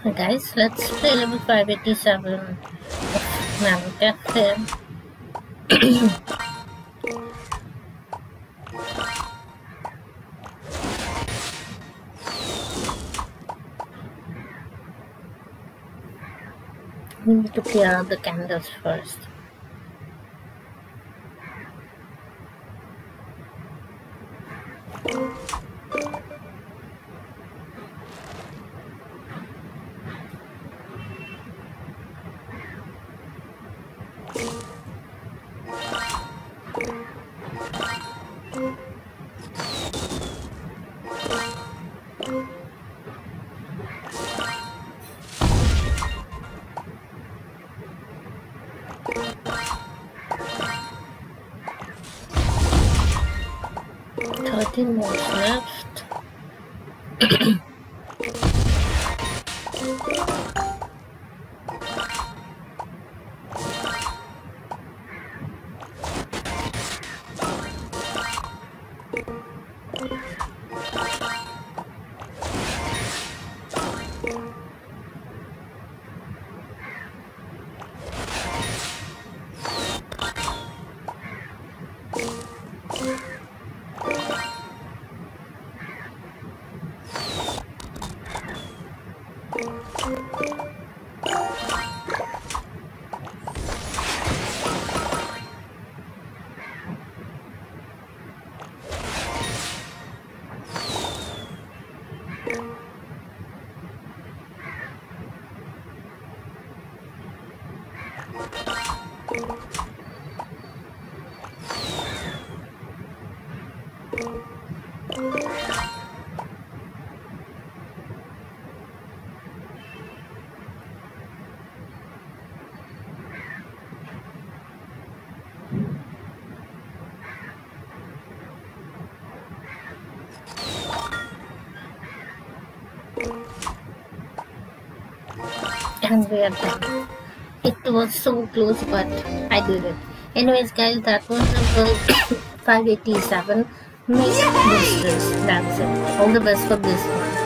Hey guys, let's play level 587 of Mammoth Cafe. We need to clear out the candles first. Thirteen more left. And we are done. It was so close, but I did it. Anyways, guys, that was level 587. Make this. That's it. All the best for this one.